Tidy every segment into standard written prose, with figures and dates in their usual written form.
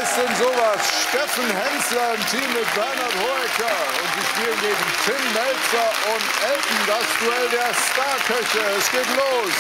ist denn sowas? Steffen Hensler im Team mit Bernhard Hoeker. Und sie spielen gegen Tim Mälzer und Elton, das Duell der Starköche. Es geht los.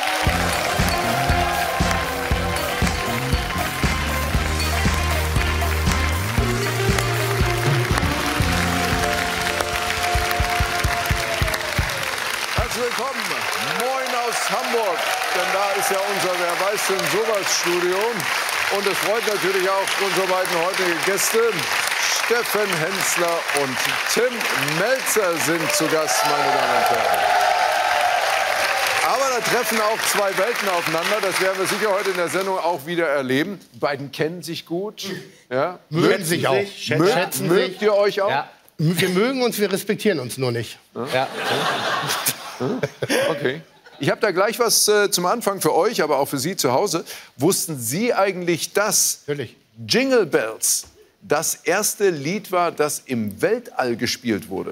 Herzlich willkommen. Moin aus Hamburg. Denn da ist ja unser Wer weiß denn sowas Studio. Und es freut natürlich auch unsere beiden heutigen Gäste. Steffen Hensler und Tim Mälzer sind zu Gast, meine Damen und Herren. Aber da treffen auch zwei Welten aufeinander. Das werden wir sicher heute in der Sendung auch wieder erleben. Die beiden kennen sich gut. Ja? Mögen sich auch. Schätzen mögt ihr euch auch? Ja. Wir mögen uns, wir respektieren uns nur nicht. Ja. Okay. Ich habe da gleich was zum Anfang für euch, aber auch für Sie zu Hause. Wussten Sie eigentlich, dass Jingle Bells das erste Lied war, das im Weltall gespielt wurde?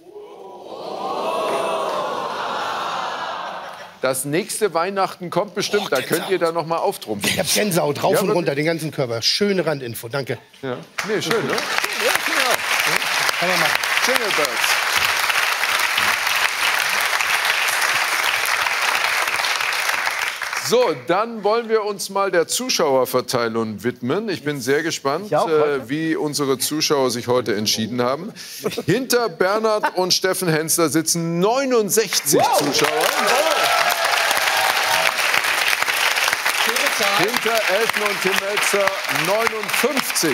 Das nächste Weihnachten kommt bestimmt. Da könnt ihr da noch mal auftrumpfen. Ich hab Gänsehaut rauf und runter, den ganzen Körper. Schöne Randinfo, danke. Ja. Nee, schön, ne? Ja, genau. Kann man machen. Jingle Bells. So, dann wollen wir uns mal der Zuschauerverteilung widmen. Ich bin sehr gespannt, wie unsere Zuschauer sich heute entschieden haben. Hinter Bernhard und Steffen Hensler sitzen 69 Zuschauer. Hinter Elton und Tim Mälzer 59.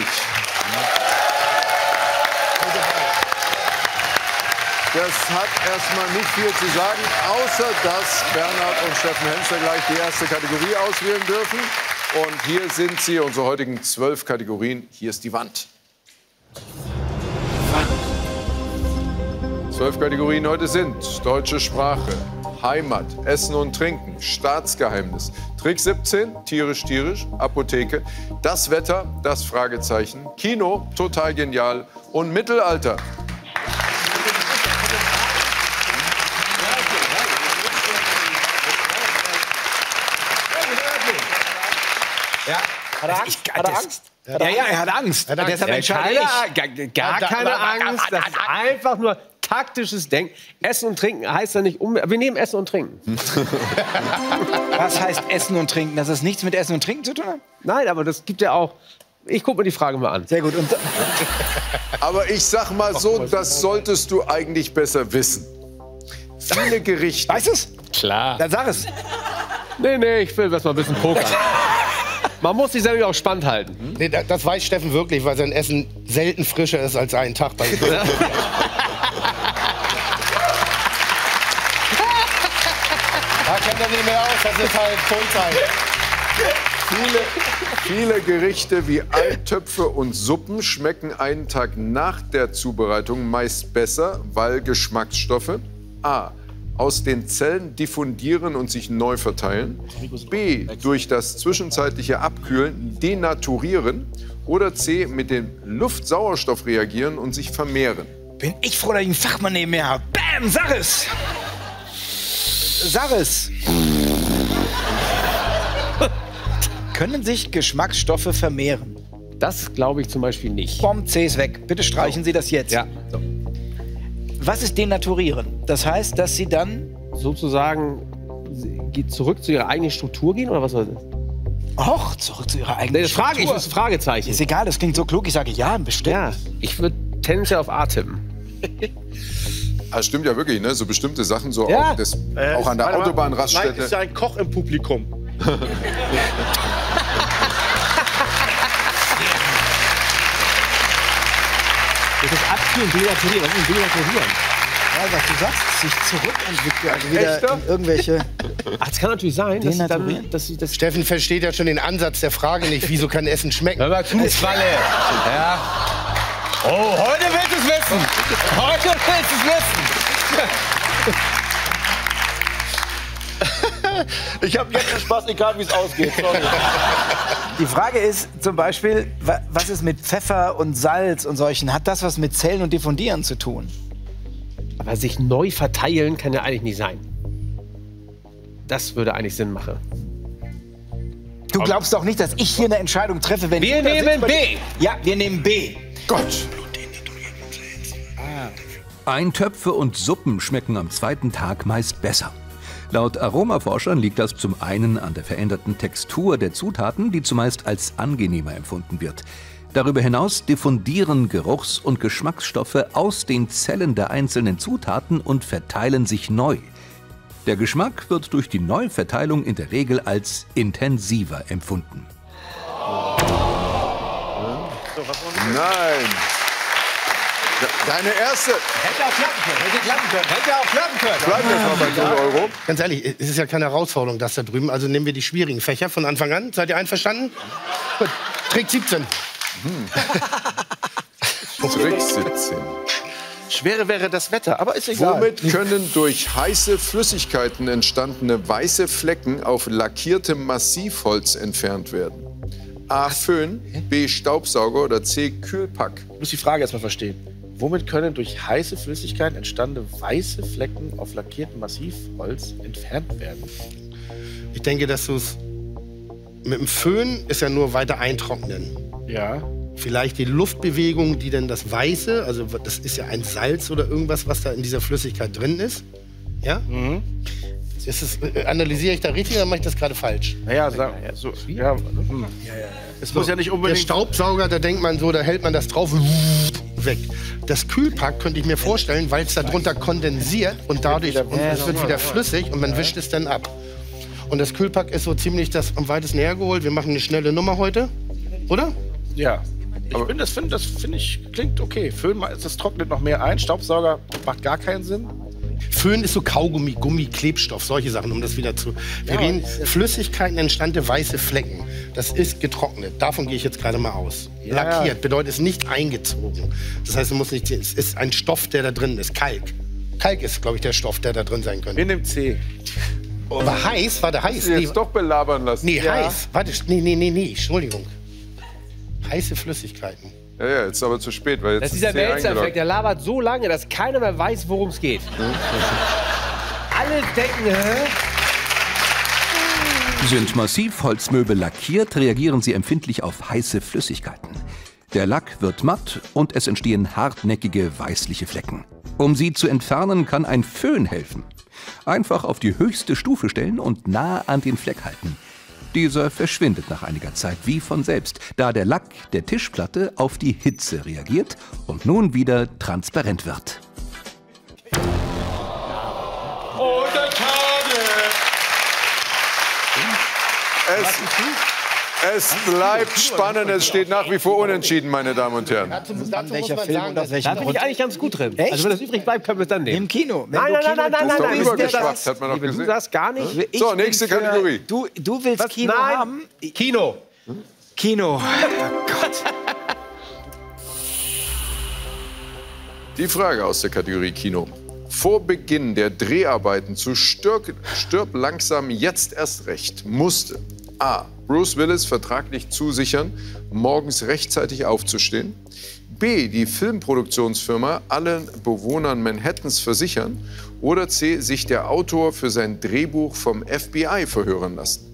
Das hat erstmal nicht viel zu sagen, außer dass Bernhard und Steffen Hensler gleich die erste Kategorie auswählen dürfen. Und hier sind sie, unsere heutigen 12 Kategorien. Hier ist die Wand. 12 Kategorien heute sind deutsche Sprache, Heimat, Essen und Trinken, Staatsgeheimnis, Trick 17, tierisch, Apotheke, das Wetter, das Fragezeichen, Kino, total genial und Mittelalter. Ja. Hat er Angst? Hat er Angst? Ja, er hat Angst. Deshalb entscheide ich. Gar keine Angst. Das ist einfach nur taktisches Denken. Essen und Trinken heißt ja nicht wir nehmen Essen und Trinken. Was heißt Essen und Trinken? Dass es nichts mit Essen und Trinken zu tun hat? Nein, aber das gibt ja auch. Ich gucke mir die Frage mal an. Sehr gut. Und aber ich sag mal so, das solltest du eigentlich besser wissen. Viele Gerichte. Weißt du es? Klar. Dann sag es. Nee, ich will erst mal ein bisschen pokern. Man muss sich selber auch spannend halten. Nee, das weiß Steffen wirklich, weil sein Essen selten frischer ist als einen Tag bei ihm. Da kennt er nicht mehr aus, das ist halt Vollzeit. Viele Gerichte wie Eintöpfe und Suppen schmecken einen Tag nach der Zubereitung meist besser, weil Geschmacksstoffe a. aus den Zellen diffundieren und sich neu verteilen, b. durch das zwischenzeitliche Abkühlen denaturieren oder c. mit dem Luftsauerstoff reagieren und sich vermehren. Bin ich froh, dass ich einen Fachmann neben mir habe. Bam, sag es! Sag es! Können sich Geschmacksstoffe vermehren? Das glaube ich zum Beispiel nicht. Bom, C ist weg. Bitte streichen Sie das jetzt. Ja. So. Was ist denaturieren? Das heißt, dass Sie dann Sozusagen zurück zu ihrer eigenen Struktur gehen oder was soll das? auch zurück zu Ihrer eigenen Das frage ich, das ist ein Fragezeichen. Ist egal, das klingt so klug. Ich sage ja, bestimmt. Ja, ich würde tendenziell auf A tippen. Das stimmt ja wirklich, ne? So bestimmte Sachen, so Ja. auch an der Autobahnraststätte. Nein, ist ja ein Koch im Publikum. Das ist Abkühlen, denaturieren. Was ist denn denaturieren? Ja, was du sagst, sich zurückentwickeln. Also wieder Echter? in irgendwelche. Ach, das kann natürlich sein, dass sie dann, dass sie das. Steffen versteht ja schon den Ansatz der Frage nicht, wieso kann Essen schmecken. Hör mal zu, Falle. Ja. Oh, heute willst du es wissen. Heute willst du es wissen. Ich habe jetzt Spaß, egal wie es ausgeht. Sorry. Die Frage ist zum Beispiel, was ist mit Pfeffer und Salz und solchen? Hat das was mit Zellen und Diffundieren zu tun? Aber sich neu verteilen kann ja eigentlich nicht sein. Das würde eigentlich Sinn machen. Du glaubst doch nicht, dass ich hier eine Entscheidung treffe, wenn Wir du da nehmen sitzt, B. Ja, wir nehmen B. Gott. Eintöpfe und Suppen schmecken am zweiten Tag meist besser. Laut Aromaforschern liegt das zum einen an der veränderten Textur der Zutaten, die zumeist als angenehmer empfunden wird. Darüber hinaus diffundieren Geruchs- und Geschmacksstoffe aus den Zellen der einzelnen Zutaten und verteilen sich neu. Der Geschmack wird durch die Neuverteilung in der Regel als intensiver empfunden. Nein. Deine erste. Hätte auch klappen können. Bleib jetzt mal bei 0 Euro. Ganz ehrlich, es ist ja keine Herausforderung, das da drüben. Also nehmen wir die schwierigen Fächer von Anfang an. Seid ihr einverstanden? Gut. Trick 17. Trick 17. Schwerer wäre das Wetter, aber ist egal. Womit können durch heiße Flüssigkeiten entstandene weiße Flecken auf lackiertem Massivholz entfernt werden? A. Föhn, B. Staubsauger oder C. Kühlpack? Ich muss die Frage erstmal verstehen. Womit können durch heiße Flüssigkeiten entstandene weiße Flecken auf lackiertem Massivholz entfernt werden? Ich denke, dass du es mit dem Föhn ist ja nur weiter eintrocknen. Ja. Vielleicht die Luftbewegung, die dann das Weiße, also das ist ja ein Salz oder irgendwas, was da in dieser Flüssigkeit drin ist. Ja? Analysiere ich da richtig oder mache ich das gerade falsch? Naja, so. Ja. Es muss ja nicht Der unbedingt. Staubsauger, da denkt man so, da hält man das drauf, weg. Das Kühlpack könnte ich mir vorstellen, weil es darunter kondensiert und dadurch es wird wieder flüssig und man wischt es dann ab. Und das Kühlpack ist so ziemlich das am weitesten hergeholt. Wir machen eine schnelle Nummer heute, oder? Ja. Das finde ich, klingt okay. Föhn, das trocknet noch mehr ein. Staubsauger macht gar keinen Sinn. Föhn ist so Kaugummi, Gummi, Klebstoff, solche Sachen, um das wieder zu... Wir reden Flüssigkeiten entstandene weiße Flecken. Das ist getrocknet. Davon gehe ich jetzt gerade mal aus. Ja. Lackiert bedeutet, es ist nicht eingezogen. Das heißt, es ist ein Stoff, der da drin ist. Kalk. Kalk ist, glaube ich, der Stoff, der da drin sein könnte. Wir nehmen C. Aber heiß, war der heiß? Sie jetzt doch belabern lassen. Nee, heiß. Warte, nee, Entschuldigung. Heiße Flüssigkeiten. Ja, jetzt ist aber zu spät, weil jetzt Das ist dieser C eingeloggt. Wälzer-Effekt, der labert so lange, dass keiner mehr weiß, worum es geht. Alle denken, hä? Sind Massivholzmöbel lackiert, reagieren sie empfindlich auf heiße Flüssigkeiten. Der Lack wird matt und es entstehen hartnäckige, weißliche Flecken. Um sie zu entfernen, kann ein Föhn helfen. Einfach auf die höchste Stufe stellen und nah an den Fleck halten. Dieser verschwindet nach einiger Zeit wie von selbst, da der Lack der Tischplatte auf die Hitze reagiert und nun wieder transparent wird. Es bleibt spannend, es steht nach wie vor unentschieden, meine Damen und Herren. Dazu muss man sagen, dass Da bin ich eigentlich ganz gut drin. Echt? Also wenn das übrig bleibt, können wir es dann nehmen. im Kino. Wenn Nein, du nein, nein, nein, Ist doch nein, übergeschwappt, hat man doch Du gesehen. sagst gar nicht. Ich So, bin nächste Kategorie. Du willst Kino Nein. haben? Kino. Kino. Die Frage aus der Kategorie Kino. Vor Beginn der Dreharbeiten zu Stirb langsam jetzt erst recht musste A. Bruce Willis vertraglich zusichern, morgens rechtzeitig aufzustehen. B. Die Filmproduktionsfirma allen Bewohnern Manhattans versichern. Oder C. Sich der Autor für sein Drehbuch vom FBI verhören lassen.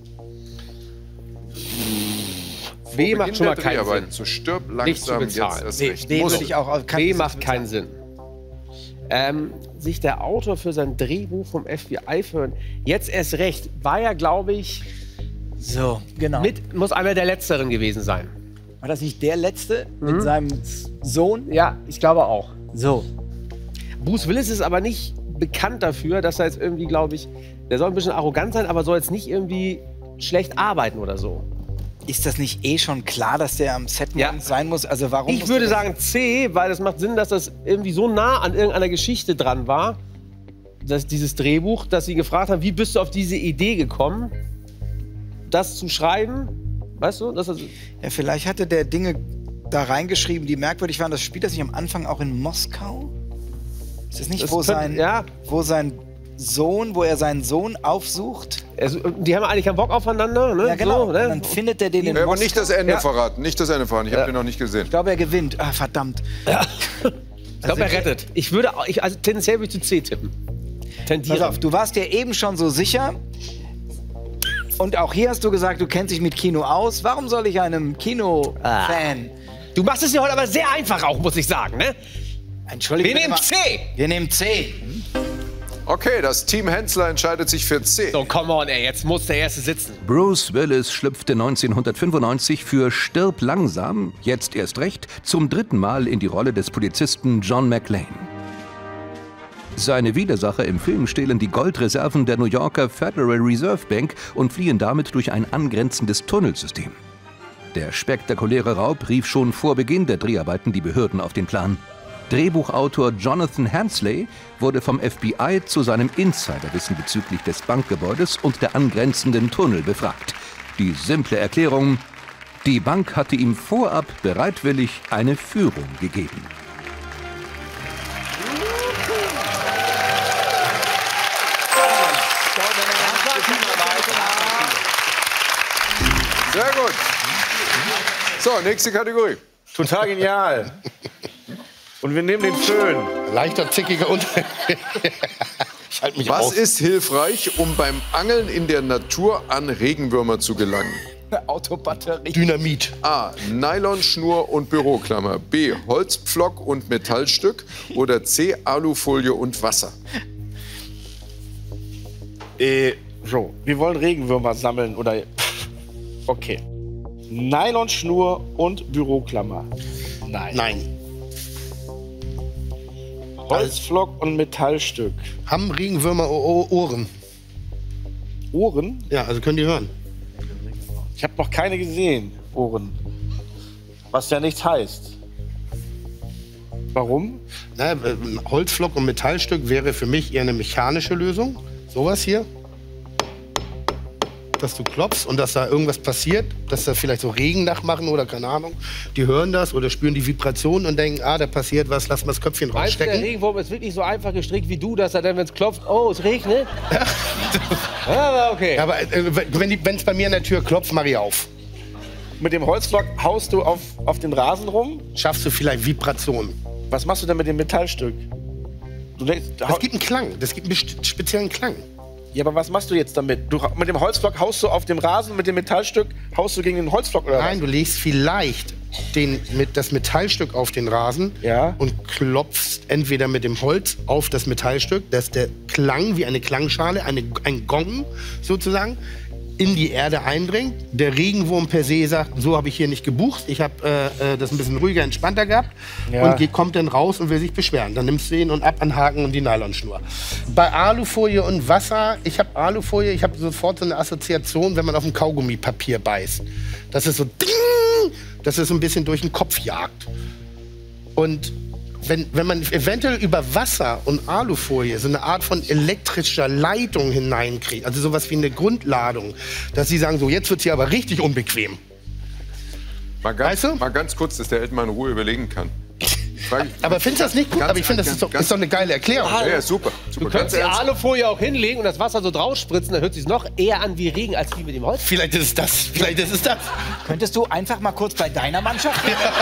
B macht schon mal der keinen Dreharbeiten Sinn. zu Stirb Nicht zu langsam jetzt bezahlen. erst Nee, recht den musste. würde ich auch... B macht keinen Sinn. Sich der Autor für sein Drehbuch vom FBI verhören. Jetzt erst recht. War ja, glaube ich, So, genau. muss einer der Letzteren gewesen sein. War das nicht der Letzte mit seinem Sohn? Ja, ich glaube auch. So. Bruce Willis ist aber nicht bekannt dafür, dass er jetzt irgendwie, glaube ich, der soll ein bisschen arrogant sein, aber soll jetzt nicht irgendwie schlecht arbeiten oder so. Ist das nicht eh schon klar, dass der am Set Ja. sein muss? Also warum Ich würde sagen C, weil das macht Sinn, dass das irgendwie so nah an irgendeiner Geschichte dran war, dass dieses Drehbuch, dass sie gefragt haben, wie bist du auf diese Idee gekommen, das zu schreiben? Weißt du? Ja, vielleicht hatte der Dinge da reingeschrieben, die merkwürdig waren. Das spielt das nicht am Anfang auch in Moskau? Ist das nicht, Das wo könnte- sein Sohn, wo er seinen Sohn aufsucht? Also, die haben eigentlich keinen Bock aufeinander, ne? Ja, genau. So, ne? Und dann findet er den in Aber Moskau. nicht das Ende Ja. verraten, nicht das Ende verraten. Ich habe den noch nicht gesehen. Ich glaube, er gewinnt. Ah, verdammt. Ich glaube, er rettet. Ich würde, also tendenziell würde ich zu C tippen. Pass Tendieren. auf, du warst dir eben schon so sicher. Und auch hier hast du gesagt, du kennst dich mit Kino aus. Warum soll ich einem Kino-Fan... Du machst es ja heute aber sehr einfach auch, muss ich sagen, ne? Entschuldigung. Wir nehmen C. Wir nehmen C. Okay, das Team Hensler entscheidet sich für C. So, come on, ey, jetzt muss der Erste sitzen. Bruce Willis schlüpfte 1995 für Stirb langsam, jetzt erst recht, zum 3. Mal in die Rolle des Polizisten John McClane. Seine Widersacher im Film stehlen die Goldreserven der New Yorker Federal Reserve Bank und fliehen damit durch ein angrenzendes Tunnelsystem. Der spektakuläre Raub rief schon vor Beginn der Dreharbeiten die Behörden auf den Plan. Drehbuchautor Jonathan Hensley wurde vom FBI zu seinem Insiderwissen bezüglich des Bankgebäudes und der angrenzenden Tunnel befragt. Die simple Erklärung: Die Bank hatte ihm vorab bereitwillig eine Führung gegeben. Sehr gut. So, nächste Kategorie. Total genial. Und wir nehmen den Föhn. Leichter, zickiger und... Ich halte mich Was raus. ist hilfreich, um beim Angeln in der Natur an Regenwürmer zu gelangen? Autobatterie. Dynamit. A. Nylonschnur und Büroklammer. B. Holzpflock und Metallstück. Oder C. Alufolie und Wasser. So, wir wollen Regenwürmer sammeln oder... Okay. Nylonschnur und Büroklammer. Nein. Nein. Holzpflock und Metallstück. Haben Regenwürmer Ohren? Ohren? Ja, also können die hören. Ich habe noch keine gesehen, Ohren. Was ja nichts heißt. Warum? Na, Holzflock und Metallstück wäre für mich eher eine mechanische Lösung. Sowas hier. Dass du klopfst und dass da irgendwas passiert, dass da vielleicht so Regen nachmachen oder keine Ahnung. Die hören das oder spüren die Vibration und denken, da passiert was, lass mal das Köpfchen Meinst du, der rausstecken. Regenwurm ist wirklich so einfach gestrickt wie du, dass er dann, wenn es klopft, oh, es regnet? Aber okay. Aber wenn es bei mir an der Tür klopft, mach ich auf. Mit dem Holzpflock haust du auf den Rasen rum. Schaffst du vielleicht Vibration. Was machst du denn mit dem Metallstück? Das gibt einen Klang, das gibt einen speziellen Klang. Ja, aber was machst du jetzt damit? Mit dem Holzpflock haust du auf dem Rasen, mit dem Metallstück haust du gegen den Holzpflock oder Nein, du legst vielleicht das Metallstück auf den Rasen und klopfst entweder mit dem Holz auf das Metallstück, dass der Klang wie eine Klangschale, ein Gong sozusagen, in die Erde eindringt. Der Regenwurm per se sagt, so habe ich hier nicht gebucht. Ich habe das ein bisschen ruhiger, entspannter gehabt. Ja. Und kommt dann raus und will sich beschweren. Dann nimmst du ihn und ab an Haken und die Nylonschnur. Bei Alufolie und Wasser, ich habe Alufolie, ich habe sofort so eine Assoziation, wenn man auf ein Kaugummipapier beißt. Das ist so ding, dass es so ein bisschen durch den Kopf jagt. Und wenn man eventuell über Wasser und Alufolie so eine Art von elektrischer Leitung hineinkriegt, also sowas wie eine Grundladung, dass sie sagen, so jetzt wird es hier aber richtig unbequem. Mal ganz kurz, dass der Eltmann in Ruhe überlegen kann. Aber findest du das nicht gut? Aber ich finde, das ist doch eine geile Erklärung. Ja, super. Du könntest die Alufolie auch hinlegen und das Wasser so drauf spritzen, dann hört es sich noch eher an wie Regen als wie mit dem Holz. Vielleicht ist es das. Vielleicht ist es das. Könntest du einfach mal kurz bei deiner Mannschaft...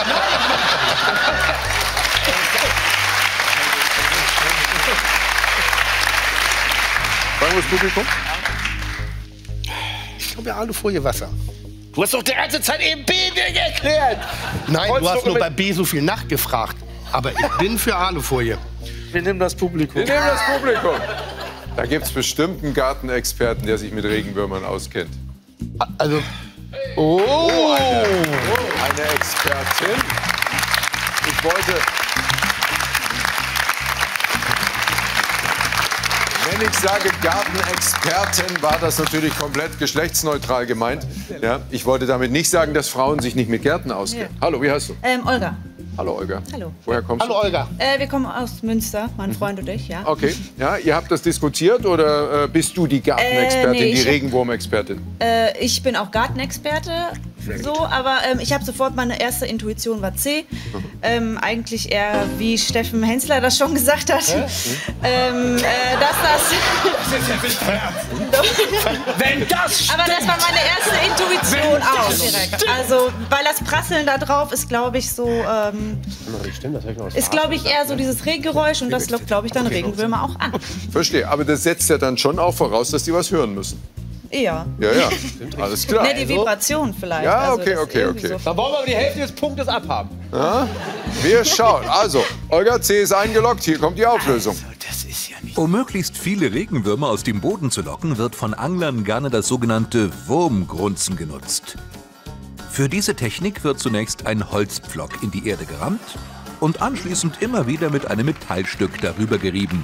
Fragen wir das Publikum? Ich glaube, Alufolie, Wasser. Du hast doch die ganze Zeit eben B erklärt. Nein, du hast nur bei B so viel nachgefragt. Aber ich bin für Alufolie. Wir nehmen das Publikum. Wir nehmen das Publikum. Da gibt es bestimmt einen Gartenexperten, der sich mit Regenwürmern auskennt. Also, Eine Expertin. Ich wollte... Wenn ich sage Gartenexpertin, war das natürlich komplett geschlechtsneutral gemeint. Ja, ich wollte damit nicht sagen, dass Frauen sich nicht mit Gärten auskennen. Ja. Hallo, wie heißt du? Olga. Hallo, Olga. Hallo. Woher kommst du? hallo Olga. Wir kommen aus Münster, mein Freund und ich, ja. Okay. Ja, ihr habt das diskutiert oder bist du die Gartenexpertin, nee, die Regenwurmexpertin? Ich bin auch Gartenexperte, so, aber ich habe sofort, meine erste Intuition war C. Eigentlich eher, wie Steffen Hensler das schon gesagt hat, dass das... Wenn das stimmt! Aber das war meine erste Intuition auch direkt. Also, weil das Prasseln da drauf ist, glaube ich, so... ist, glaube ich, eher so dieses Regengeräusch und das lockt, glaube ich, dann Regenwürmer auch an. Verstehe, aber das setzt ja dann schon auch voraus, dass die was hören müssen. Ja. Ja, ja. Alles klar. Ne, die Vibration vielleicht. Ja, Also, okay, das okay, irgendwie okay. so- Dann wollen wir aber die Hälfte des Punktes abhaben. Wir schauen. Also, Olga C. ist eingeloggt. Hier kommt die Auflösung. Das ist ja nicht. Um möglichst viele Regenwürmer aus dem Boden zu locken, wird von Anglern gerne das sogenannte Wurmgrunzen genutzt. Für diese Technik wird zunächst ein Holzpflock in die Erde gerammt und anschließend immer wieder mit einem Metallstück darüber gerieben.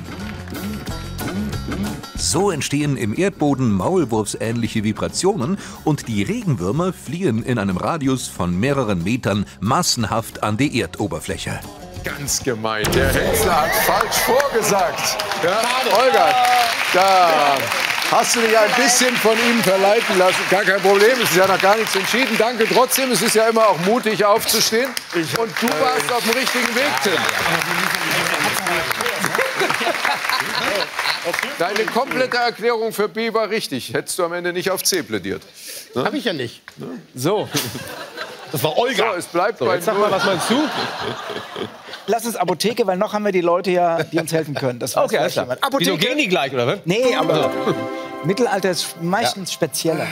So entstehen im Erdboden maulwurfsähnliche Vibrationen und die Regenwürmer fliehen in einem Radius von mehreren Metern massenhaft an die Erdoberfläche. Ganz gemein. Der Hensler hat falsch vorgesagt. Ja, Olga, da hast du dich ein bisschen von ihm verleiten lassen. Gar kein Problem, es ist ja noch gar nichts entschieden. Danke trotzdem, es ist ja immer auch mutig aufzustehen. Und du warst auf dem richtigen Weg, Tim. Deine komplette Erklärung für B war richtig. Hättest du am Ende nicht auf C plädiert. Hab ich ja nicht. So, Das war Olga. So, es bleibt bei jetzt sag mal, 0. was meinst du? Lass uns Apotheke, weil noch haben wir die Leute ja, die uns helfen können. Das weiß Okay, alles vielleicht klar. jemand. Wieso Apotheke? gehen die gleich, oder was? Nee, aber Mittelalter ist meistens spezieller.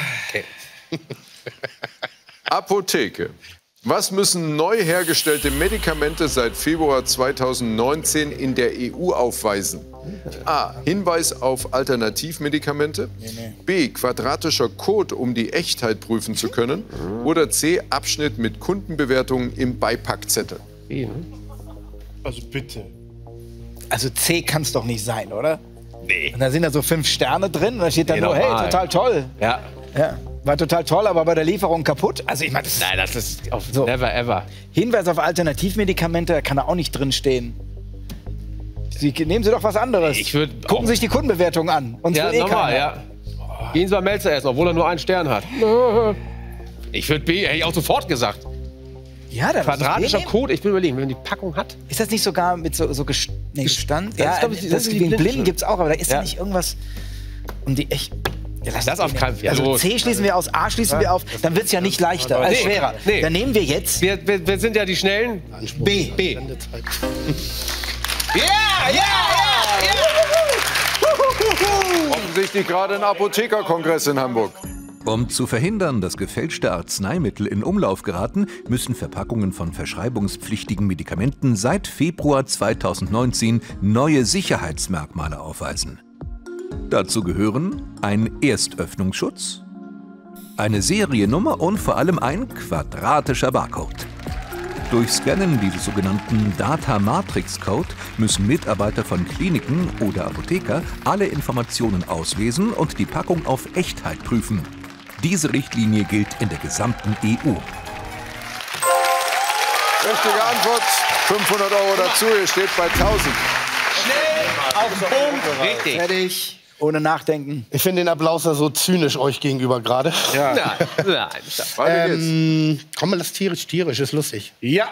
Apotheke. Was müssen neu hergestellte Medikamente seit Februar 2019 in der EU aufweisen? A. Hinweis auf Alternativmedikamente. B. Quadratischer Code, um die Echtheit prüfen zu können. Oder C. Abschnitt mit Kundenbewertungen im Beipackzettel. Also bitte. Also C kann es doch nicht sein, oder? Nee. Und da sind da so 5 Sterne drin und da steht dann Nee, nur, hey, normal. total toll. Ja. Ja, war total toll, aber bei der Lieferung kaputt. Also ich meine, das Nein, das ist auf So. never ever. Hinweis auf Alternativmedikamente, da kann da auch nicht drin stehen. Nehmen Sie doch was anderes. Ich würd Gucken auch- Sie sich die Kundenbewertung an. Uns Ja, will eh normal, keiner. ja. Gehen Sie mal Melzer essen, obwohl er nur einen Stern hat. Ich würde B, hätte ich auch sofort gesagt. Ja, da Quadratischer Code. Code, ich will überlegen, wenn man die Packung hat. Ist das nicht sogar mit so Gestand? Das Ja, ist, glaub ich, das, das ist die gegen Blinden- Blinden gibt es auch, aber da ist Ja. ja nicht irgendwas. Um die echt. Ja, lass Das uns auf den keinen nehmen. Fall. Also Los. C schließen wir aus, A schließen wir auf, dann wird es ja nicht leichter, als Nee, schwerer. nee. Dann nehmen wir jetzt Wir sind ja die Schnellen. B. B. Offensichtlich gerade ein Apothekerkongress in Hamburg. Um zu verhindern, dass gefälschte Arzneimittel in Umlauf geraten, müssen Verpackungen von verschreibungspflichtigen Medikamenten seit Februar 2019 neue Sicherheitsmerkmale aufweisen. Dazu gehören ein Erstöffnungsschutz, eine Seriennummer und vor allem ein quadratischer Barcode. Durch Scannen dieses sogenannten Data-Matrix-Code müssen Mitarbeiter von Kliniken oder Apotheker alle Informationen auslesen und die Packung auf Echtheit prüfen. Diese Richtlinie gilt in der gesamten EU. Richtige Antwort, 500 € dazu. Ihr steht bei 1000. Auf den Punkt. Richtig. fertig, ohne nachdenken. Ich finde den Applaus da so zynisch euch gegenüber gerade. Nein, nein. Weiter geht's. Komm, das tierisch, ist lustig. Ja.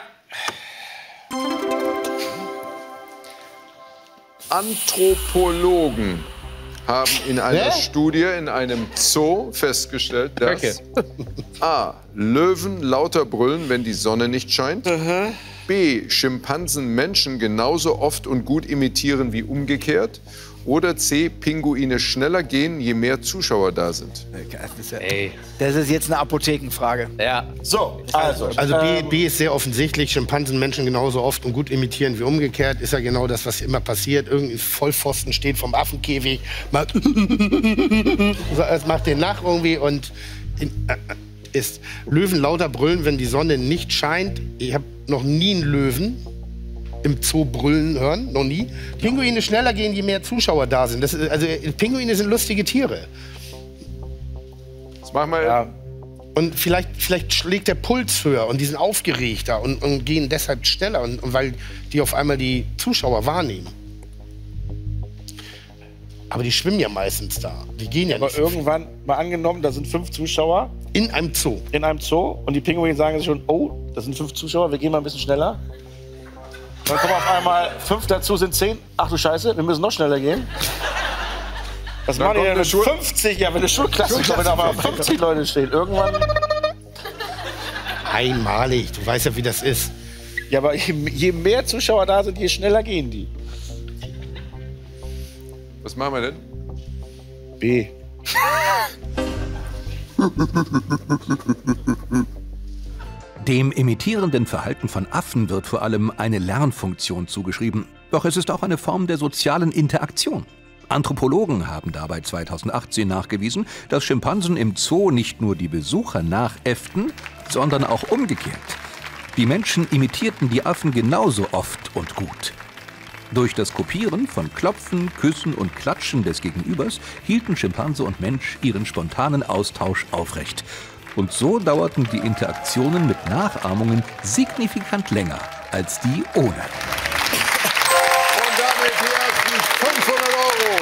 Anthropologen haben in einer Hä? Studie in einem Zoo festgestellt, dass A. Löwen lauter brüllen, wenn die Sonne nicht scheint. B. Schimpansen Menschen genauso oft und gut imitieren wie umgekehrt. Oder C. Pinguine schneller gehen, je mehr Zuschauer da sind. Ey. Das ist jetzt eine Apothekenfrage. Ja. So, also. Also B ist sehr offensichtlich. Schimpansen Menschen genauso oft und gut imitieren wie umgekehrt. Ist ja genau das, was immer passiert. Irgendein Vollpfosten steht vom Affenkäfig, macht, macht den nach irgendwie und ist Löwen lauter brüllen, wenn die Sonne nicht scheint. Ich habe noch nie einen Löwen im Zoo brüllen hören, noch nie. Pinguine schneller gehen, je mehr Zuschauer da sind. Das ist, also Pinguine sind lustige Tiere. Das machen wir. Und vielleicht schlägt der Puls höher und die sind aufgeregter und gehen deshalb schneller, und weil die auf einmal die Zuschauer wahrnehmen. Aber die schwimmen ja meistens da. Die gehen ja Aber nicht so viel. irgendwann, mal angenommen, da sind 5 Zuschauer In einem Zoo. in einem Zoo und die Pinguine sagen sich schon, oh, das sind 5 Zuschauer, wir gehen mal ein bisschen schneller. Dann kommen auf einmal 5 dazu, sind 10. Ach du Scheiße, wir müssen noch schneller gehen. Was machen die kommt denn eine mit Schul- 50? Ja, wenn eine Schulklasse kommt, wenn da aber 50 Leute stehen. Irgendwann. Einmalig. Du weißt ja, wie das ist. Ja, aber je mehr Zuschauer da sind, je schneller gehen die. Was machen wir denn? B. Dem imitierenden Verhalten von Affen wird vor allem eine Lernfunktion zugeschrieben. Doch es ist auch eine Form der sozialen Interaktion. Anthropologen haben dabei 2018 nachgewiesen, dass Schimpansen im Zoo nicht nur die Besucher nachäfften, sondern auch umgekehrt. Die Menschen imitierten die Affen genauso oft und gut. Durch das Kopieren von Klopfen, Küssen und Klatschen des Gegenübers hielten Schimpanse und Mensch ihren spontanen Austausch aufrecht. Und so dauerten die Interaktionen mit Nachahmungen signifikant länger als die ohne. Und damit die ersten 500 €.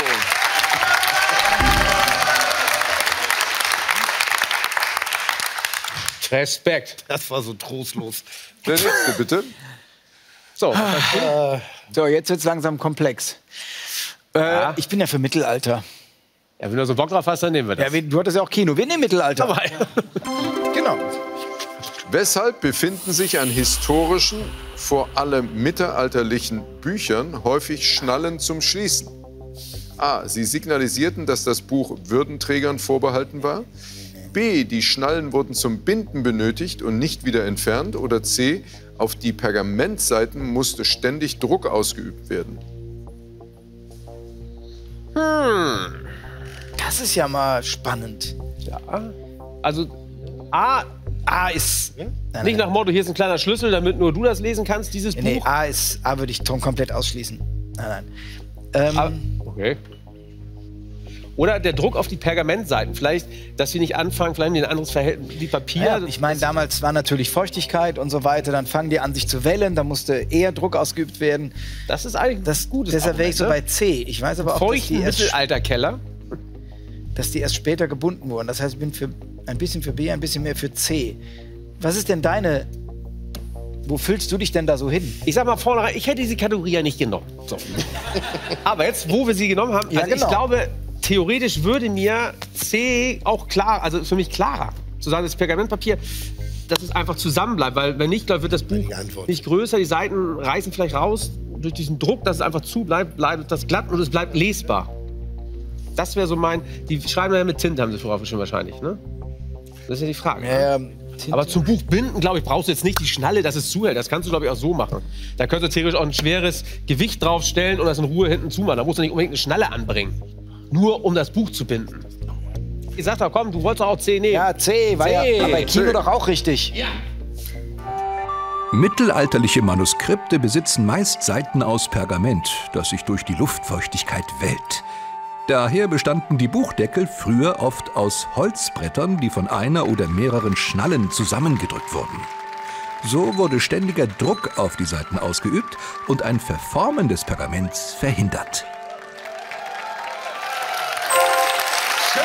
Respekt. Das war so trostlos. Der nächste, bitte. So, So, jetzt wird's langsam komplex. Ich bin ja für Mittelalter. ja, wenn du so Bock drauf hast, dann nehmen wir das. Ja, du hattest ja auch Kino. Wir nehmen Mittelalter. Aber, Genau. Weshalb befinden sich an historischen, vor allem mittelalterlichen Büchern häufig Schnallen zum Schließen? A. Sie signalisierten, dass das Buch Würdenträgern vorbehalten war. B. Die Schnallen wurden zum Binden benötigt und nicht wieder entfernt. Oder C. Auf die Pergamentseiten musste ständig Druck ausgeübt werden. Das ist ja mal spannend. ja. Also, A ist Nein, nicht nach dem Motto, hier ist ein kleiner Schlüssel, damit nur du das lesen kannst, dieses Nee, Buch. A würde ich komplett ausschließen. Nein. Okay. Oder der Druck auf die Pergamentseiten. Vielleicht, dass sie nicht anfangen, vielleicht ein anderes Verhältnis wie Papier. Ja, ich meine, damals war natürlich Feuchtigkeit und so weiter. Dann fangen die an, sich zu wellen. Da musste eher Druck ausgeübt werden. Das ist eigentlich Das gutes Deshalb wäre ich so bei Argument, C. Ich weiß aber ne? auch, dass Feuchten Mittelalterkeller. die erst später gebunden wurden. Das heißt, ich bin ein bisschen für B, ein bisschen mehr für C. Was ist denn deine... Wo fühlst du dich denn da so hin? Ich sag mal vornherein, ich hätte diese Kategorie ja nicht genommen. So. Aber jetzt, wo wir sie genommen haben, Ja, also genau. ich glaube, theoretisch würde mir C auch klar, also für mich klarer, zu sagen, das Pergamentpapier, dass es einfach zusammenbleibt, weil wenn nicht, dann wird das Buch Richtige Antwort. nicht größer, die Seiten reißen vielleicht raus, durch diesen Druck, dass es einfach zu bleibt, bleibt das glatt und es bleibt lesbar. Das wäre so mein, die schreiben ja mit Tinte, haben sie vorher schon wahrscheinlich, ne? Das ist ja die Frage. Ne? Aber zum Buch binden, glaube ich, brauchst du jetzt nicht die Schnalle, dass es zuhält. Das kannst du, glaube ich, auch so machen. Da könntest du theoretisch auch ein schweres Gewicht draufstellen und das in Ruhe hinten zumachen. Da musst du nicht unbedingt eine Schnalle anbringen. Nur um das Buch zu binden. Ich sag doch, komm, du wolltest doch auch C nehmen. Ja, C, war ja aber bei Kino doch auch richtig. Ja. Mittelalterliche Manuskripte besitzen meist Seiten aus Pergament, das sich durch die Luftfeuchtigkeit wellt. Daher bestanden die Buchdeckel früher oft aus Holzbrettern, die von einer oder mehreren Schnallen zusammengedrückt wurden. So wurde ständiger Druck auf die Seiten ausgeübt und ein Verformen des Pergaments verhindert. Schön.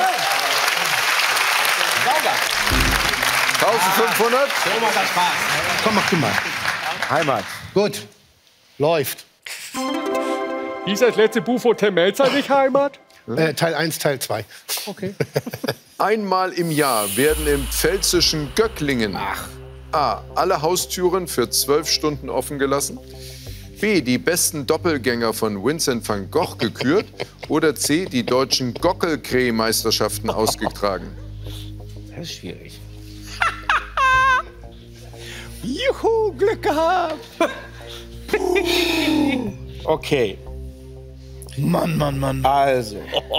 Sauber. 1500. So macht das Spaß. Komm, mach du mal. Heimat. Gut. Läuft. Hieß das letzte Buch von Tim Melzer nicht Heimat? Teil 1, Teil 2. Okay. Einmal im Jahr werden im pfälzischen Göcklingen A. alle Haustüren für 12 Stunden offen gelassen, B. die besten Doppelgänger von Vincent van Gogh gekürt oder C. die deutschen Gockelkräh-Meisterschaften ausgetragen. Das ist schwierig. Juhu, Glück gehabt. Okay, Mann. also.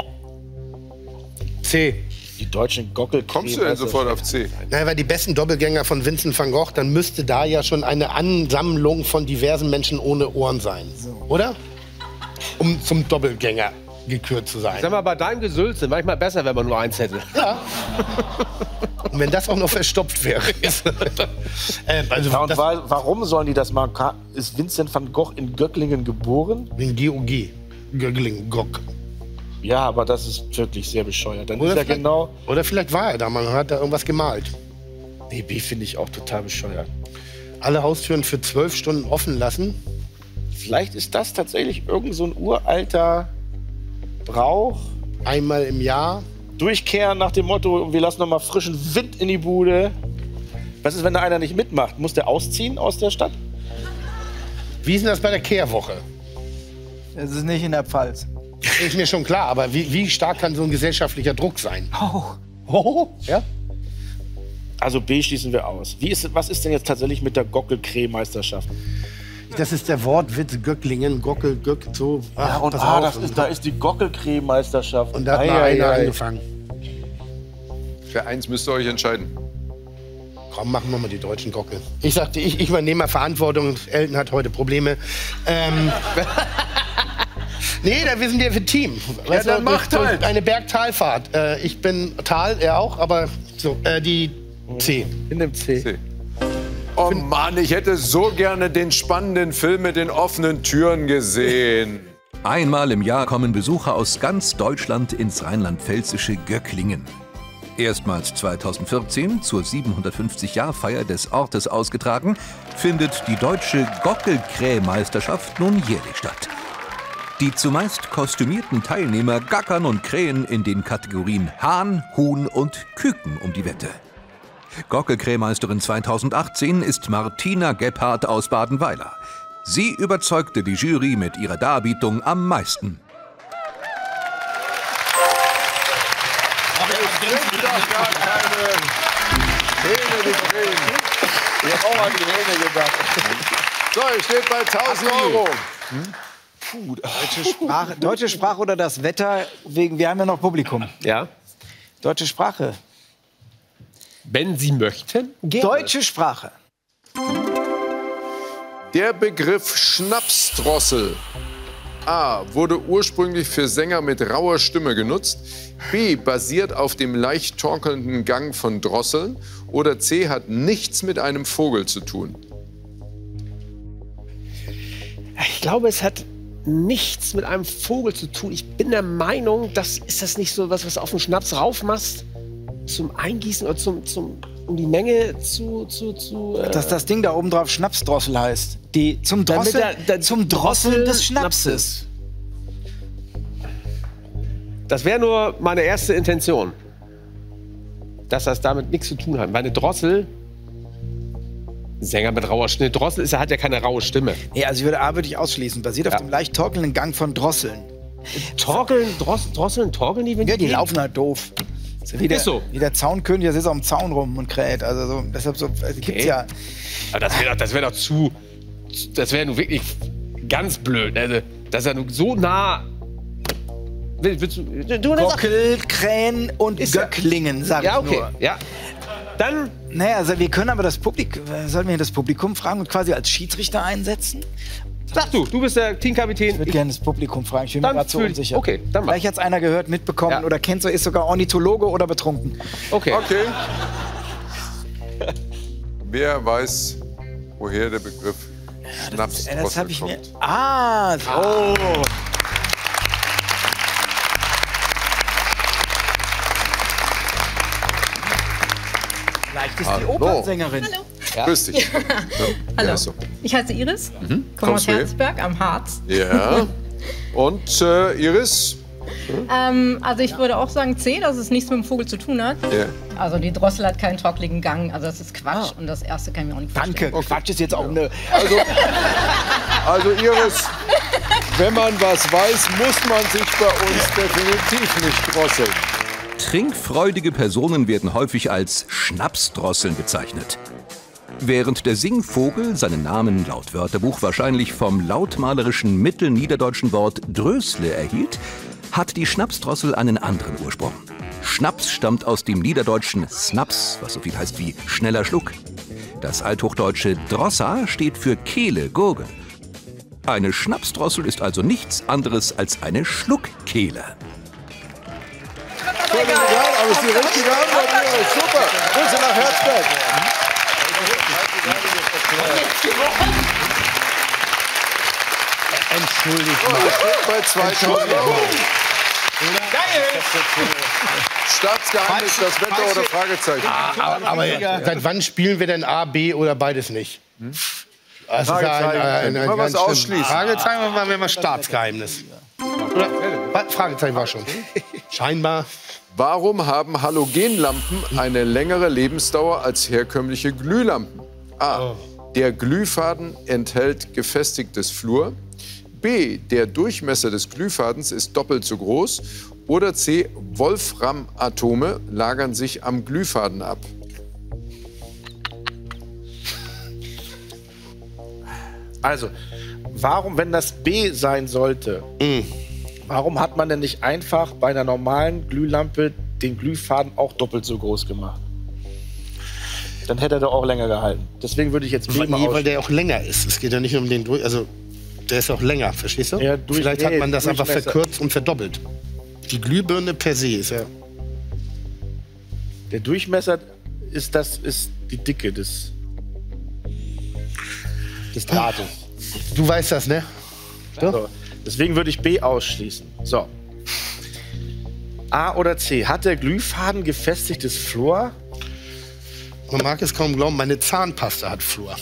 C. Die deutschen Gockelkrähen. Kommst du denn sofort auf C? Naja, weil die besten Doppelgänger von Vincent van Gogh, dann müsste da ja schon eine Ansammlung von diversen Menschen ohne Ohren sein. Oder? Um zum Doppelgänger gekürt zu sein. Sag mal, bei deinem Gesülze manchmal besser, wenn man nur eins hätte. Ja. Und wenn das auch noch verstopft wäre. Also Ja, und das, warum sollen die das machen? Ist Vincent van Gogh in Göcklingen geboren? wegen GOG. Göggling, Gog. Ja, aber das ist wirklich sehr bescheuert. Dann Oder ist ja vielleicht- genau. Oder vielleicht war er da, man hat da irgendwas gemalt. Nee, B finde ich auch total bescheuert. Alle Haustüren für 12 Stunden offen lassen. Vielleicht ist das tatsächlich irgend so ein uralter Brauch. Einmal im Jahr. Durchkehren nach dem Motto, wir lassen noch mal frischen Wind in die Bude. Was ist, wenn da einer nicht mitmacht? Muss der ausziehen aus der Stadt? Wie ist denn das bei der Kehrwoche? Das ist nicht in der Pfalz. Ist mir schon klar, aber wie stark kann so ein gesellschaftlicher Druck sein? Oh. Oh, ja? Also B schließen wir aus. Was ist denn jetzt tatsächlich mit der Gockel-Creme-Meisterschaft? Das ist der Wortwitz Göcklingen, Gockel, Göck, so. Ja, und da ist die Gockel-Creme-Meisterschaft. Und da hat mal einer angefangen. Für eins müsst ihr euch entscheiden. Komm, machen wir mal die deutschen Gockel. Ich sagte, ich übernehme mal Verantwortung. Elton hat heute Probleme. Nee, wir sind ja für Team. Ja, dann macht halt. Eine Bergtalfahrt. Ich bin Tal, er auch, aber so, die C. In dem C. Oh Mann, ich hätte so gerne den spannenden Film mit den offenen Türen gesehen. Einmal im Jahr kommen Besucher aus ganz Deutschland ins rheinland-pfälzische Göcklingen. Erstmals 2014 zur 750-Jahr-Feier des Ortes ausgetragen, findet die deutsche Gockel-Krähmeisterschaft nun jährlich statt. Die zumeist kostümierten Teilnehmer gackern und krähen in den Kategorien Hahn, Huhn und Küken um die Wette. Gockel-Krähmeisterin 2018 ist Martina Gebhardt aus Badenweiler. Sie überzeugte die Jury mit ihrer Darbietung am meisten. Ich hab auch an die Hähne gedacht. So, ihr steht bei 1000 Euro. Puh, deutsche Sprache oder das Wetter? Wir haben ja noch Publikum. Ja. Deutsche Sprache. Wenn Sie möchten, gerne. Deutsche Sprache. Der Begriff Schnapsdrossel. A. Wurde ursprünglich für Sänger mit rauer Stimme genutzt. B. Basiert auf dem leicht torkelnden Gang von Drosseln. Oder C. Hat nichts mit einem Vogel zu tun. Ich glaube, es hat nichts mit einem Vogel zu tun. Ich bin der Meinung, ist das nicht so was du auf den Schnaps raufmachst? Zum Eingießen oder um die Menge zu Dass das Ding da oben drauf Schnapsdrossel heißt. Zum Drosseln des Schnapses. Das wäre nur meine erste Intention. Dass das damit nichts zu tun hat. Weil eine Drossel, Sänger mit rauer Stimme, Drossel hat ja keine raue Stimme. Nee, also würde ich ausschließen. Basiert auf dem leicht torkelnden Gang von Drosseln. Drosseln, torkeln die? Ja, die laufen halt doof. Wie der Zaunkönig, der sitzt auf dem Zaun rum und kräht. Also so, deshalb so, gibt's ja. Aber das wäre doch zu. Das wäre nun wirklich ganz blöd. Also, das ist ja nun so nah. Gockel, Krähen und Göcklingen, sag ich nur. Ja. Dann. Naja, also wir können aber das Publikum, sollten wir das Publikum fragen und quasi als Schiedsrichter einsetzen? Sag du bist der Teamkapitän. Ich würde gerne das Publikum fragen, ich bin mir gerade so unsicher. Okay, dann mach. Vielleicht hat es einer gehört, mitbekommen oder kennt so, ist sogar Ornithologe oder betrunken. Okay. Wer weiß, woher der Begriff Schnapsdrossel das habe ich mir. kommt? Ah, so. Vielleicht ist die Opernsängerin. Hallo. Ja. Grüß dich. Ja. Hallo. Ja, so. Ich heiße Iris, komme aus Herzberg am Harz. Ja. Und Iris? Also ich würde auch sagen C, dass es nichts mit dem Vogel zu tun hat. Ja. Also die Drossel hat keinen trockeligen Gang, also das ist Quatsch. Und das erste kann ich mir auch nicht vorstellen. Danke, okay. Quatsch ist jetzt auch eine... Also Iris, wenn man was weiß, muss man sich bei uns definitiv nicht drosseln. Trinkfreudige Personen werden häufig als Schnapsdrosseln bezeichnet. Während der Singvogel seinen Namen laut Wörterbuch wahrscheinlich vom lautmalerischen mittelniederdeutschen Wort Drösle erhielt, hat die Schnapsdrossel einen anderen Ursprung. Schnaps stammt aus dem niederdeutschen Snaps, was so viel heißt wie schneller Schluck. Das althochdeutsche Drossa steht für Kehle, Gurgel. Eine Schnapsdrossel ist also nichts anderes als eine Schluckkehle. Völlig egal, aber es ist die richtige Antwort. Super. Grüße nach Herzberg. Entschuldigt mal. Bei 2000 Euro. Staatsgeheimnis, das Wetter oder Fragezeichen? Aber seit wann spielen wir denn A, B oder beides nicht? Das Fragezeichen. ist Wollen wir es ausschließen? Fragezeichen war immer Staatsgeheimnis. Oder? Fragezeichen war schon. Scheinbar. Warum haben Halogenlampen eine längere Lebensdauer als herkömmliche Glühlampen? A. Der Glühfaden enthält gefestigtes Fluor. B. Der Durchmesser des Glühfadens ist doppelt so groß. Oder C. Wolframatome lagern sich am Glühfaden ab. Also, warum, wenn das B sein sollte, warum hat man denn nicht einfach bei einer normalen Glühlampe den Glühfaden auch doppelt so groß gemacht? Dann hätte er doch auch länger gehalten. Deswegen würde ich jetzt B mal weil der auch länger ist. Es geht ja nicht nur um den also der ist auch länger, verstehst du? Ja, Vielleicht hat man das einfach verkürzt und verdoppelt. Die Glühbirne per se ist ja... Der Durchmesser ist die Dicke des Drahtes. Du weißt das, ne? So. Deswegen würde ich B ausschließen. So. A oder C. Hat der Glühfaden gefestigtes Fluor? Man mag es kaum glauben, meine Zahnpasta hat Fluor.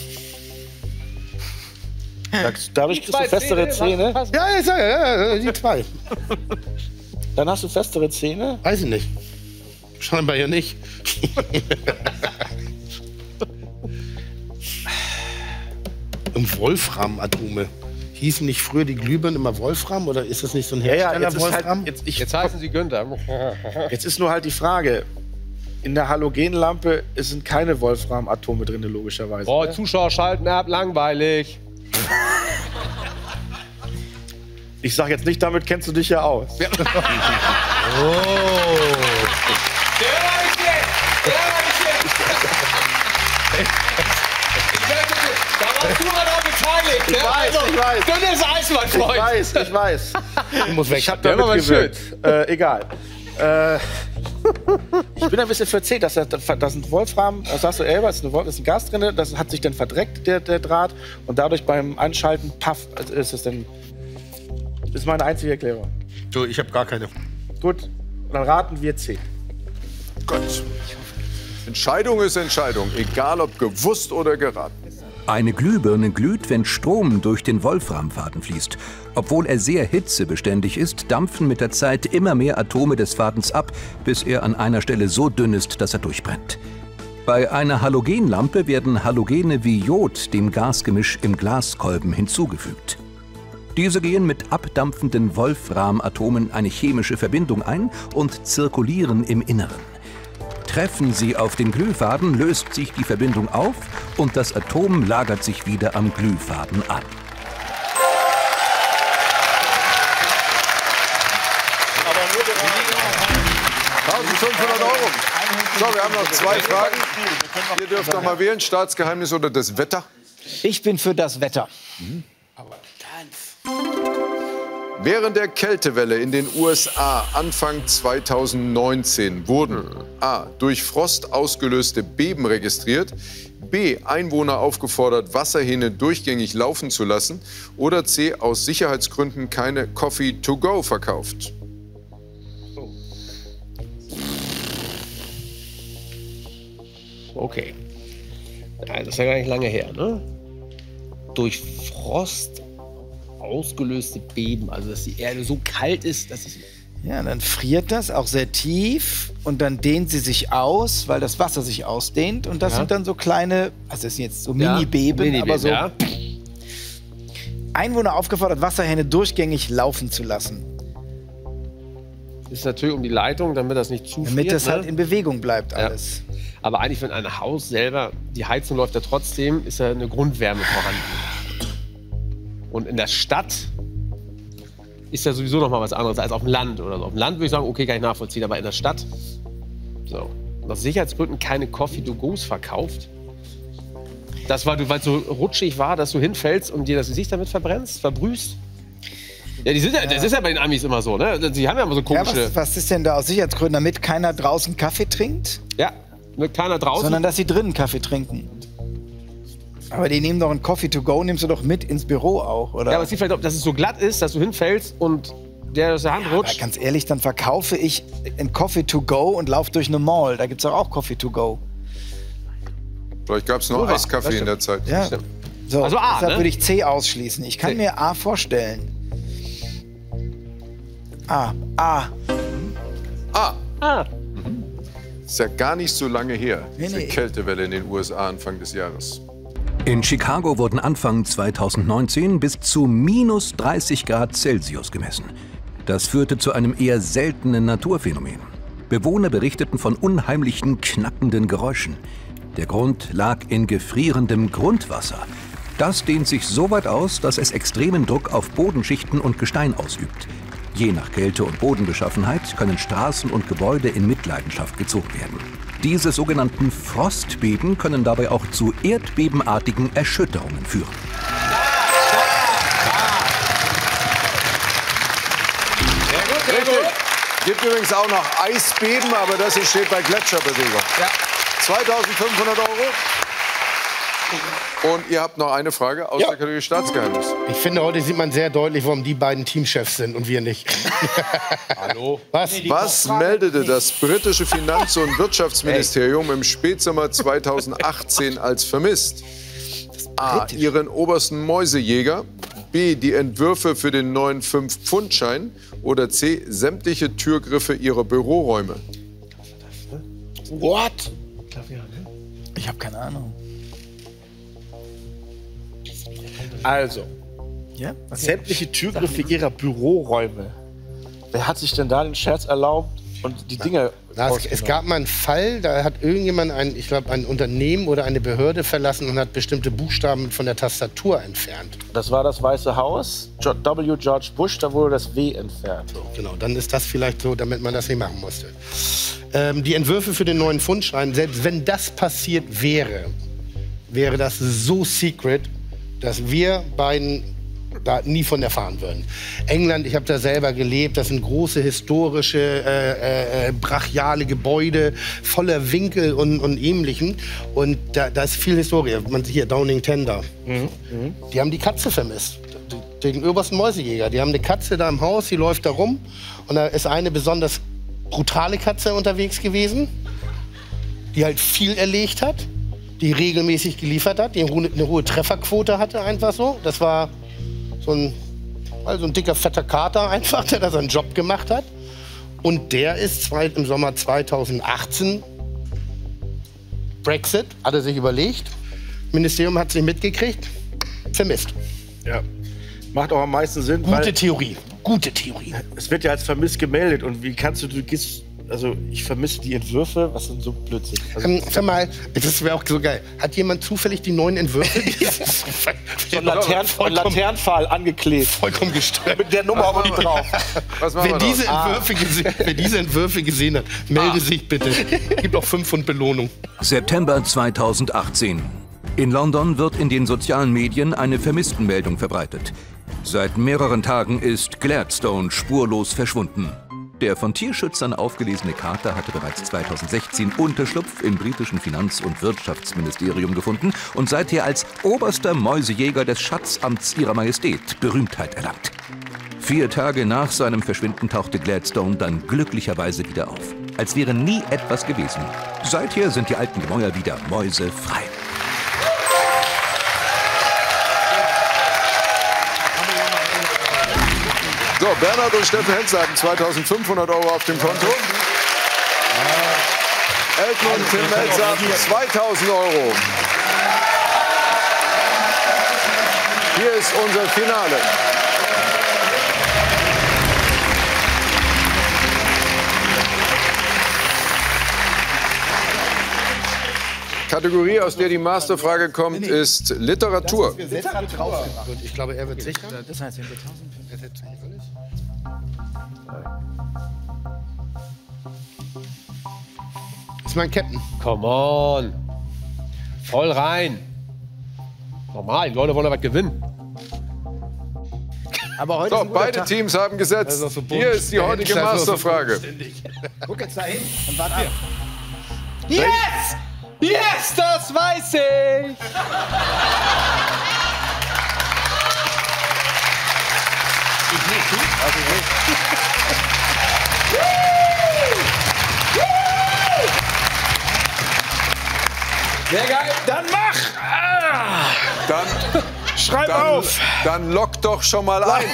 Dadurch kriegst du festere Zähne? Ja, ich sage, ja, die 2. Dann hast du festere Zähne? Weiß ich nicht. Scheinbar ja nicht. Und Wolframatome. Hießen nicht früher die Glühbirnen immer Wolfram oder ist das nicht so ein Hersteller Wolfram? Jetzt heißen sie Günther. Jetzt ist nur halt die Frage. In der Halogenlampe sind keine Wolframatome drin, logischerweise. Boah, Zuschauer schalten ab, langweilig. Ich sag jetzt nicht, damit kennst du dich ja aus. Der war nicht schlecht. Da warst du mal noch beteiligt. Ich weiß. Dünnes Eis, mein Freund. Ich weiß. Ich muss weg. Ich hab damit gewirkt. Egal. Ich bin ein bisschen verzählt, das sind Wolfram, das sagst du selber, ist ein Gas drin, das hat sich dann verdreckt, der Draht, und dadurch beim Anschalten, paff, ist es dann. Das ist meine einzige Erklärung. Du, ich habe gar keine. Gut, dann raten wir C. Gott. Entscheidung ist Entscheidung, egal ob gewusst oder geraten. Eine Glühbirne glüht, wenn Strom durch den Wolframfaden fließt. Obwohl er sehr hitzebeständig ist, dampfen mit der Zeit immer mehr Atome des Fadens ab, bis er an einer Stelle so dünn ist, dass er durchbrennt. Bei einer Halogenlampe werden Halogene wie Jod dem Gasgemisch im Glaskolben hinzugefügt. Diese gehen mit abdampfenden Wolframatomen eine chemische Verbindung ein und zirkulieren im Inneren. Treffen sie auf den Glühfaden, löst sich die Verbindung auf und das Atom lagert sich wieder am Glühfaden an. So, wir haben noch 2 Fragen. Ihr dürft noch mal wählen, Staatsgeheimnis oder das Wetter. Ich bin für das Wetter. Während der Kältewelle in den USA Anfang 2019 wurden A. durch Frost ausgelöste Beben registriert, B. Einwohner aufgefordert, Wasserhähne durchgängig laufen zu lassen oder C. aus Sicherheitsgründen keine Coffee to go verkauft. Okay. Ja, das ist ja gar nicht lange her, ne? Durch Frost ausgelöste Beben, also dass die Erde so kalt ist, dass es... Ja, dann friert das auch sehr tief und dann dehnt sie sich aus, weil das Wasser sich ausdehnt und das sind dann so kleine, also das sind jetzt so Mini-Beben, aber so... Ja. Einwohner aufgefordert, Wasserhähne durchgängig laufen zu lassen. Das ist natürlich um die Leitung, damit das nicht zufriert. Damit das halt in Bewegung bleibt alles. Aber eigentlich, wenn ein Haus selber, die Heizung läuft ja trotzdem, ist ja eine Grundwärme vorhanden. Und in der Stadt ist ja sowieso noch mal was anderes als auf dem Land oder so. Auf dem Land würde ich sagen, okay, kann ich nachvollziehen, aber in der Stadt, so. Und aus Sicherheitsgründen keine Coffee-to-go's verkauft. Das war, weil es so rutschig war, dass du hinfällst und dir das Gesicht damit verbrennst, verbrühst. Ja, die sind ja, das ist ja bei den Amis immer so, ne? Die haben ja immer so komische... Ja, was ist denn da aus Sicherheitsgründen, damit keiner draußen Kaffee trinkt? Ja, mit keiner draußen. Sondern, dass sie drinnen Kaffee trinken. Aber die nehmen doch ein Coffee to go, nimmst du doch mit ins Büro auch, oder? Ja, aber es sieht vielleicht, dass es so glatt ist, dass du hinfällst und der aus der Hand rutscht. Aber ganz ehrlich, dann verkaufe ich ein Coffee to go und laufe durch eine Mall. Da gibt's doch auch Coffee to go. Vielleicht gab es noch Eiskaffee in der Zeit. Ja. So, also A, deshalb ne? würde ich C ausschließen. Ich kann mir A vorstellen. A. Ist ja gar nicht so lange her, diese Nee. Kältewelle in den USA Anfang des Jahres. In Chicago wurden Anfang 2019 bis zu minus 30 Grad Celsius gemessen. Das führte zu einem eher seltenen Naturphänomen. Bewohner berichteten von unheimlichen, knackenden Geräuschen. Der Grund lag in gefrierendem Grundwasser. Das dehnt sich so weit aus, dass es extremen Druck auf Bodenschichten und Gestein ausübt. Je nach Kälte und Bodenbeschaffenheit können Straßen und Gebäude in Mitleidenschaft gezogen werden. Diese sogenannten Frostbeben können dabei auch zu erdbebenartigen Erschütterungen führen. Richtig. Gibt übrigens auch noch Eisbeben, aber das hier steht bei Gletscherbewegung. Ja. 2.500 €. Und ihr habt noch eine Frage aus der Kategorie Staatsgeheimnis. Ich finde, heute sieht man sehr deutlich, warum die beiden Teamchefs sind und wir nicht. Hallo? Was meldete das britische Finanz- und Wirtschaftsministerium im Spätsommer 2018 als vermisst? A. Ihren obersten Mäusejäger. B. Die Entwürfe für den neuen 5-Pfund-Schein. Oder C. Sämtliche Türgriffe ihrer Büroräume. What? Ich habe keine Ahnung. Also, Ja? sämtliche Türgriffe ihrer Büroräume. Wer hat sich denn da den Scherz erlaubt und die Dinge Es gab mal einen Fall, da hat irgendjemand ein Unternehmen oder eine Behörde verlassen und hat bestimmte Buchstaben von der Tastatur entfernt. Das war das Weiße Haus, W. George Bush, da wurde das W entfernt. Genau, dann ist das vielleicht so, damit man das nicht machen musste. Die Entwürfe für den neuen Pfundschein, selbst wenn das passiert wäre, wäre das so secret, dass wir beiden da nie von erfahren würden. England, ich habe da selber gelebt, das sind große historische, brachiale Gebäude, voller Winkel und Ähnlichem. Und da ist viel Historie. Man sieht hier Downing Tender. Die haben die Katze vermisst. Den obersten Mäusejäger. Die haben eine Katze da im Haus, die läuft da rum. Und da ist eine besonders brutale Katze unterwegs gewesen, die halt viel erlegt hat, die regelmäßig geliefert hat, die eine hohe Trefferquote hatte, einfach so. Das war so ein dicker, fetter Kater einfach, der da seinen Job gemacht hat. Und der ist im Sommer 2018, Brexit, hat er sich überlegt, Ministerium hat es nicht mitgekriegt, vermisst. Ja. Macht auch am meisten Sinn, Gute Theorie. es wird ja als vermisst gemeldet. Und wie kannst du gehst, also ich vermisse die Entwürfe, was sind so Blödsinn? Also, Sag mal, das wäre auch so geil. Hat jemand zufällig die neuen Entwürfe? so ein Laternenpfahl angeklebt. Vollkommen gestört. Mit der Nummer auch nicht drauf. Was machen Wer diese Entwürfe gesehen hat, melde sich bitte. Gibt auch 5 Pfund Belohnung. September 2018. In London wird in den sozialen Medien eine Vermisstenmeldung verbreitet. Seit mehreren Tagen ist Gladstone spurlos verschwunden. Der von Tierschützern aufgelesene Kater hatte bereits 2016 Unterschlupf im britischen Finanz- und Wirtschaftsministerium gefunden und seither als oberster Mäusejäger des Schatzamts Ihrer Majestät Berühmtheit erlangt. 4 Tage nach seinem Verschwinden tauchte Gladstone dann glücklicherweise wieder auf. Als wäre nie etwas gewesen. Seither sind die alten Gemäuer wieder mäusefrei. So, Bernhard und Steffen Hensler hatten 2.500 € auf dem Konto. Elton und Tim Melzer hatten 2.000 €. Hier ist unser Finale. Kategorie, aus der die Masterfrage kommt, ist Literatur. Ich glaube, er wird sicher. Das heißt, wenn wir 1000 ist mein Captain. Come on. Voll rein. Normal, die Leute wollen aber gewinnen. Aber heute So, ist ein guter beide Tag. Teams haben gesetzt. Hier ist die heutige Masterfrage. Guck jetzt da hin und warte ab. Yes! Yes, das weiß ich! Sehr geil. Dann mach! Dann, Schreib auf! dann lock doch schon mal ein.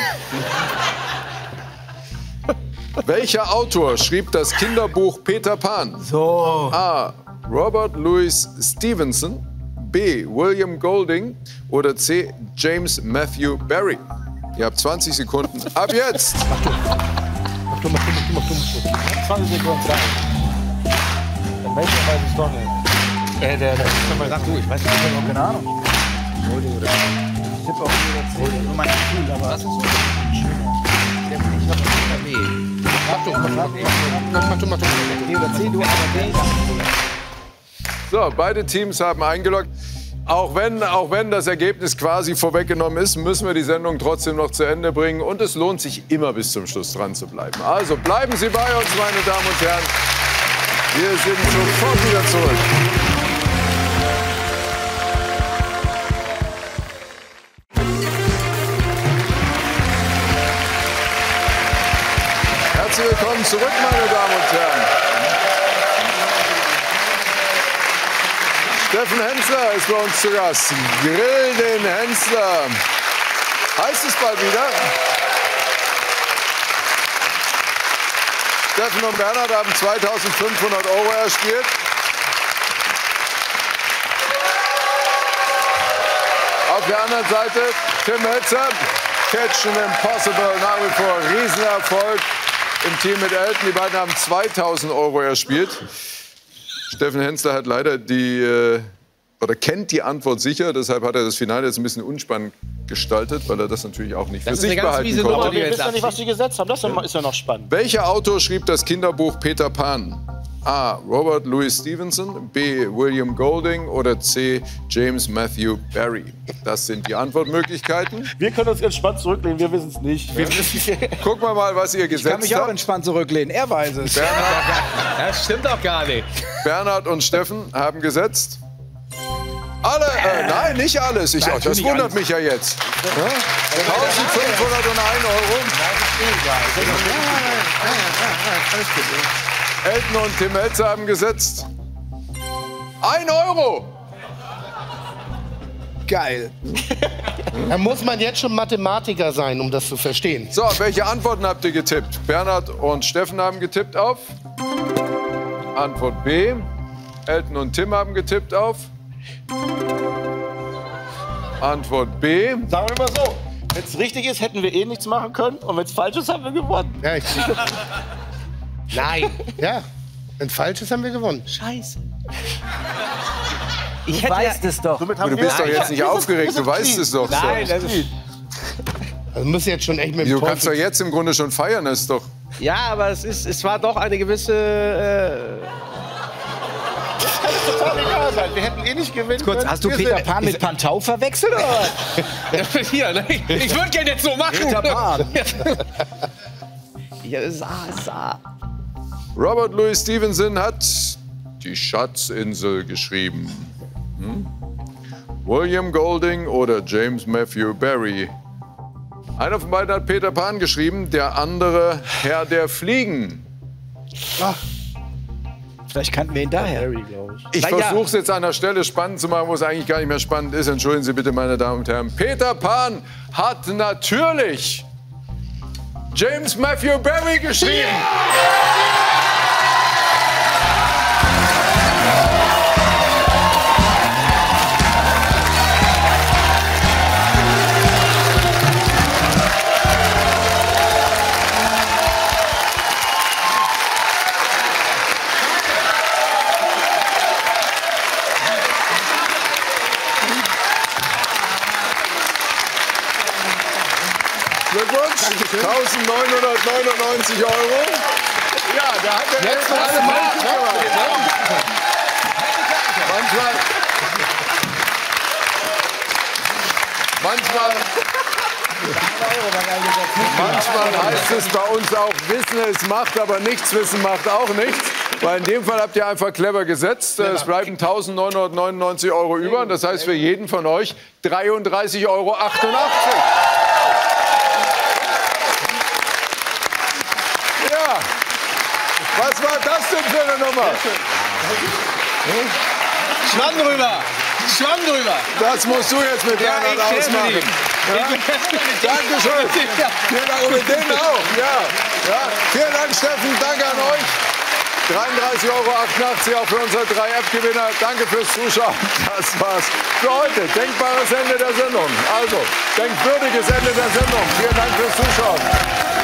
Welcher Autor schrieb das Kinderbuch Peter Pan? So. A. Robert Louis Stevenson, B. William Golding oder C. James Matthew Barrie? Ihr habt 20 Sekunden. Ab jetzt! 20 Sekunden Zeit. Dann welcher weiß ich doch nicht. Sag du, ich weiß nicht, ich habe keine Ahnung. Holding oder ich tippe auch Holding. Nur mein Gefühl, aber das ist so Ich hab B. Mach doch. B oder C, du aber B. So, beide Teams haben eingeloggt. Auch wenn das Ergebnis quasi vorweggenommen ist, müssen wir die Sendung trotzdem noch zu Ende bringen. Und es lohnt sich immer bis zum Schluss dran zu bleiben. Also bleiben Sie bei uns, meine Damen und Herren. Wir sind sofort wieder zurück. Herzlich willkommen zurück, meine Damen und Herren. Steffen Hensler ist bei uns zu Gast. Grill den Hensler. Heißt es bald wieder? Steffen und Bernhard haben 2.500 € erspielt. Auf der anderen Seite Tim Melzer. Kitchen Impossible, nach wie vor Riesenerfolg im Team mit Elton. Die beiden haben 2.000 € erspielt. Steffen Hensler hat leider kennt die Antwort sicher. Deshalb hat er das Finale jetzt ein bisschen unspannend gestaltet, weil er das natürlich auch nicht für sich behalten konnte. Aber wir wissen ja nicht, was die gesetzt haben. Das ist ja noch spannend. Welcher Autor schrieb das Kinderbuch Peter Pan? A. Robert Louis Stevenson, B. William Golding oder C. James Matthew Barrie? Das sind die Antwortmöglichkeiten. Wir können uns entspannt zurücklehnen, wir wissen es nicht. Gucken wir mal, was ihr gesetzt habt. Ich kann mich auch entspannt zurücklehnen, er weiß es. Das stimmt doch gar nicht. Bernhard und Steffen haben gesetzt. Alle? Nein, nicht alles. Das wundert mich ja jetzt. 1.501 €. Elton und Tim Melzer haben gesetzt. 1 €. Geil. Da muss man jetzt schon Mathematiker sein, um das zu verstehen. So, welche Antworten habt ihr getippt? Bernhard und Steffen haben getippt auf Antwort B. Elton und Tim haben getippt auf Antwort B. Sagen wir mal so, wenn es richtig ist, hätten wir eh nichts machen können. Und wenn es falsch ist, haben wir gewonnen. Ja, Nein. Ja, wenn falsch ist, haben wir gewonnen. Scheiße. Ich weiß das doch. Du bist doch jetzt nicht aufgeregt, du weißt es doch. Nein, das ist... Also muss jetzt schon echt mit dem Du kannst doch jetzt im Grunde schon feiern, das ist doch... Ja, aber es war doch eine gewisse... Total egal sein. Wir hätten eh nicht gewinnen Kurz, können. hast du Peter Pan mit Pantau verwechselt oder was? Hier, ne? Ich würde gerne jetzt so machen. Peter Pan. Ja, es ist A. Robert Louis Stevenson hat die Schatzinsel geschrieben. William Golding oder James Matthew Barrie? Einer von beiden hat Peter Pan geschrieben, der andere Herr der Fliegen. Ach. Vielleicht kannten wir ihn daher. Ich versuche es jetzt an der Stelle spannend zu machen, wo es eigentlich gar nicht mehr spannend ist. Entschuldigen Sie bitte, meine Damen und Herren. Peter Pan hat natürlich James Matthew Barrie geschrieben. Glückwunsch, 1.999 €. Ja, da hat der jetzt alle mal Manchmal heißt es bei uns auch, Wissen es macht, aber nichts, Wissen macht auch nichts. Weil in dem Fall habt ihr einfach clever gesetzt. Es bleiben 1.999 € über. Das heißt für jeden von euch 33,88 €. Ja, was war das denn für eine Nummer? Schwamm drüber! Schwamm drüber! Das musst du jetzt mit Bernhard ausmachen. Ja? Dankeschön. Vielen Dank mit denen auch. Ja. Vielen Dank, Steffen. Danke an euch. 33,88 € auch für unsere 3 App-Gewinner. Danke fürs Zuschauen. Das war's für heute. Denkbares Ende der Sendung. Also, denkwürdiges Ende der Sendung. Vielen Dank fürs Zuschauen.